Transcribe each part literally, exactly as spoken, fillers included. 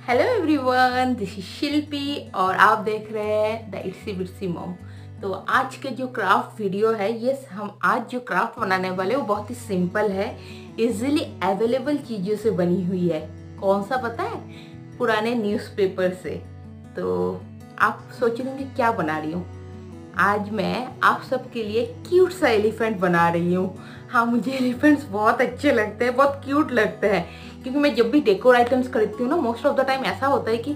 Hello everyone, this is Shilpi और आप देख रहे हैं द इट्सी बिट्सी मॉम। तो आज के जो क्राफ्ट वीडियो है, ये हम आज जो क्राफ्ट बनाने वाले वो बहुत ही सिंपल है, इजीली अवेलेबल चीज़ों से बनी हुई है। कौन सा पता है? पुराने न्यूज़पेपर से। तो आप सोच रहे होंगे क्या बना रही हूँ। आज मैं आप सबके लिए क्यूट सा एलिफेंट बना रही हूँ। हाँ, मुझे एलिफेंट्स बहुत अच्छे लगते हैं, बहुत क्यूट लगते हैं, क्योंकि मैं जब भी डेकोर आइटम्स खरीदती हूँ ना, मोस्ट ऑफ द टाइम ऐसा होता है कि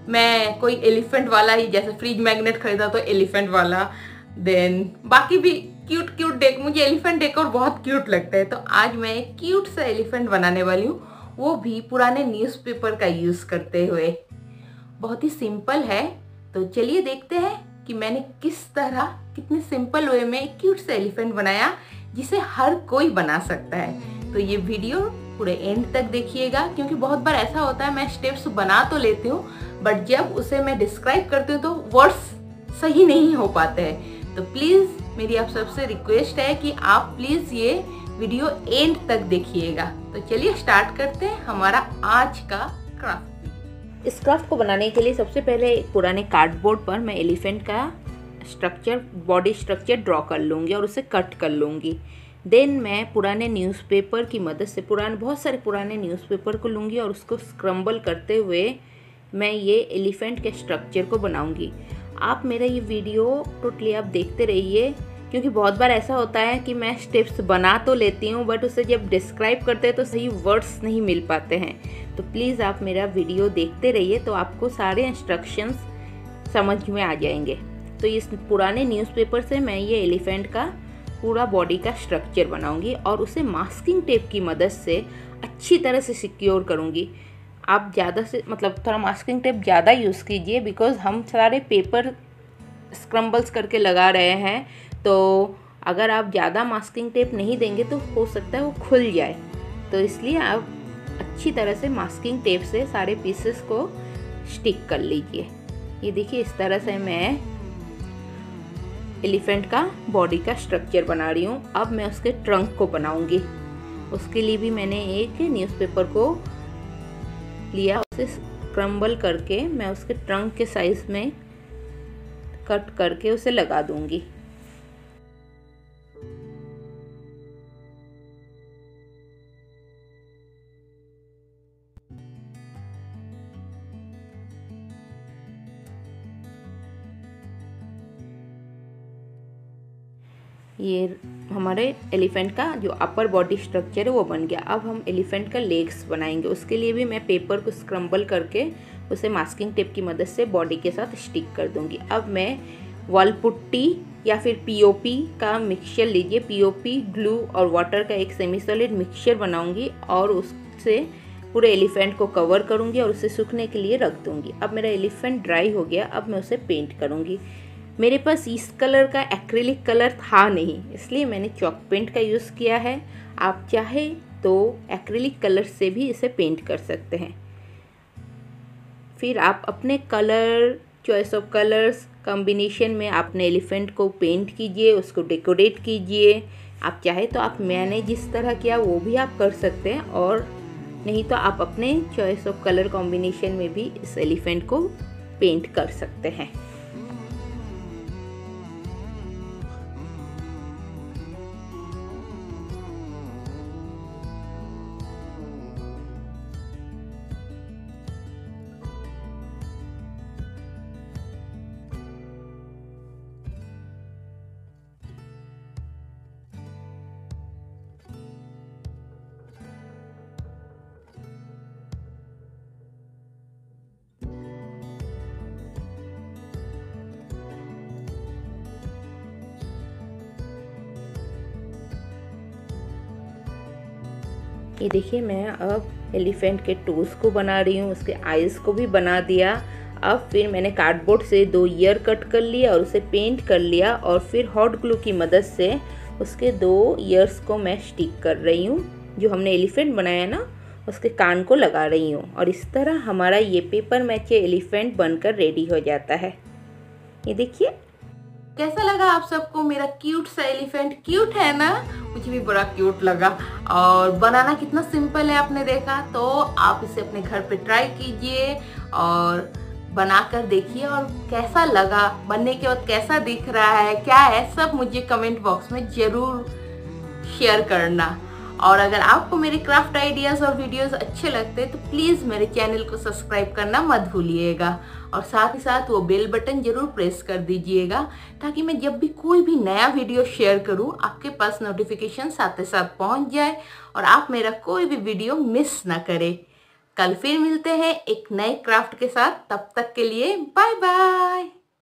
मैं कोई एलिफेंट वाला ही, जैसे फ्रिज मैग्नेट खरीदा तो एलिफेंट वाला, देन बाकी भी क्यूट क्यूट डेक मुझे एलिफेंट डेकोर बहुत क्यूट लगता है। तो आज मैं एक क्यूट सा एलिफेंट बनाने वाली हूँ, वो भी पुराने न्यूज़पेपर का यूज़ करते हुए। बहुत ही सिंपल है। तो चलिए देखते हैं कि मैंने किस तरह, कितने सिंपल वे में एक क्यूट सा एलिफेंट बनाया जिसे हर कोई बना सकता है। तो ये वीडियो पूरे एंड तक देखिएगा, क्योंकि बहुत बार ऐसा होता है मैं स्टेप्स बना तो लेती हूँ, बट जब उसे मैं डिस्क्राइब करती हूँ तो वर्ड्स सही नहीं हो पाते हैं। तो प्लीज़ मेरी आप सबसे रिक्वेस्ट है कि आप प्लीज़ ये वीडियो एंड तक देखिएगा। तो चलिए स्टार्ट करते हैं हमारा आज का क्राफ्ट। इस क्राफ्ट को बनाने के लिए सबसे पहले पुराने कार्डबोर्ड पर मैं एलिफेंट का स्ट्रक्चर, बॉडी स्ट्रक्चर ड्रॉ कर लूँगी और उसे कट कर लूँगी। देन मैं पुराने न्यूज़पेपर की मदद से, पुराने बहुत सारे पुराने न्यूज़पेपर को लूँगी और उसको स्क्रम्बल करते हुए मैं ये एलिफेंट के स्ट्रक्चर को बनाऊँगी। आप मेरा ये वीडियो टोटली आप देखते रहिए, क्योंकि बहुत बार ऐसा होता है कि मैं स्टेप्स बना तो लेती हूँ, बट उसे जब डिस्क्राइब करते हैं तो सही वर्ड्स नहीं मिल पाते हैं। तो प्लीज़ आप मेरा वीडियो देखते रहिए, तो आपको सारे इंस्ट्रक्शंस समझ में आ जाएंगे। तो इस पुराने न्यूज़पेपर से मैं ये एलिफेंट का पूरा बॉडी का स्ट्रक्चर बनाऊंगी और उसे मास्किंग टेप की मदद से अच्छी तरह से सिक्योर करूंगी। आप ज़्यादा से मतलब थोड़ा मास्किंग टेप ज़्यादा यूज़ कीजिए, बिकॉज़ हम सारे पेपर स्क्रम्बल्स करके लगा रहे हैं। तो अगर आप ज़्यादा मास्किंग टेप नहीं देंगे तो हो सकता है वो खुल जाए। तो इसलिए आप अच्छी तरह से मास्किंग टेप से सारे पीसेस को स्टिक कर लीजिए। ये देखिए, इस तरह से मैं एलिफेंट का बॉडी का स्ट्रक्चर बना रही हूँ। अब मैं उसके ट्रंक को बनाऊंगी। उसके लिए भी मैंने एक न्यूज़पेपर को लिया, उसे स्क्रम्बल करके मैं उसके ट्रंक के साइज में कट करके उसे लगा दूंगी। ये हमारे एलिफेंट का जो अपर बॉडी स्ट्रक्चर है वो बन गया। अब हम एलिफेंट का लेग्स बनाएंगे। उसके लिए भी मैं पेपर को स्क्रम्बल करके उसे मास्किंग टेप की मदद से बॉडी के साथ स्टिक कर दूंगी। अब मैं वॉल पुट्टी या फिर पीओपी का मिक्सचर लीजिए, पीओपी, ग्लू और वाटर का एक सेमी सॉलिड मिक्सचर बनाऊंगी और उससे पूरे एलिफेंट को कवर करूंगी और उसे सूखने के लिए रख दूंगी। अब मेरा एलिफेंट ड्राई हो गया। अब मैं उसे पेंट करूंगी। मेरे पास इस कलर का एक्रिलिक कलर था नहीं, इसलिए मैंने चॉक पेंट का यूज़ किया है। आप चाहे तो एक्रिलिक कलर से भी इसे पेंट कर सकते हैं। फिर आप अपने colour, choice of colours combination में अपने एलिफेंट को पेंट कीजिए, उसको डेकोरेट कीजिए। आप चाहे तो आप मैंने जिस तरह किया वो भी आप कर सकते हैं, और नहीं तो आप अपने चॉइस ऑफ कलर कॉम्बिनेशन में भी इस एलिफेंट को पेंट कर सकते हैं। ये देखिए, मैं अब एलिफेंट के टोज को बना रही हूँ, उसके आईज को भी बना दिया। अब फिर मैंने कार्डबोर्ड से दो ईयर कट कर लिया और उसे पेंट कर लिया, और फिर हॉट ग्लू की मदद से उसके दो ईयर्स को मैं स्टिक कर रही हूँ। जो हमने एलिफेंट बनाया ना, उसके कान को लगा रही हूँ, और इस तरह हमारा ये पेपर मैच एलिफेंट बनकर रेडी हो जाता है। ये देखिए। कैसा लगा आप सबको मेरा क्यूट सा एलिफेंट? क्यूट है ना? मुझे भी बड़ा क्यूट लगा। और बनाना कितना सिंपल है आपने देखा, तो आप इसे अपने घर पे ट्राई कीजिए और बनाकर देखिए और कैसा लगा, बनने के बाद कैसा दिख रहा है, क्या है, सब मुझे कमेंट बॉक्स में ज़रूर शेयर करना। और अगर आपको मेरे क्राफ्ट आइडियाज़ और वीडियोस अच्छे लगते हैं तो प्लीज़ मेरे चैनल को सब्सक्राइब करना मत भूलिएगा और साथ ही साथ वो बेल बटन ज़रूर प्रेस कर दीजिएगा ताकि मैं जब भी कोई भी नया वीडियो शेयर करूं आपके पास नोटिफिकेशन साथ ही साथ पहुंच जाए और आप मेरा कोई भी वीडियो मिस ना करें। कल फिर मिलते हैं एक नए क्राफ्ट के साथ, तब तक के लिए बाय बाय।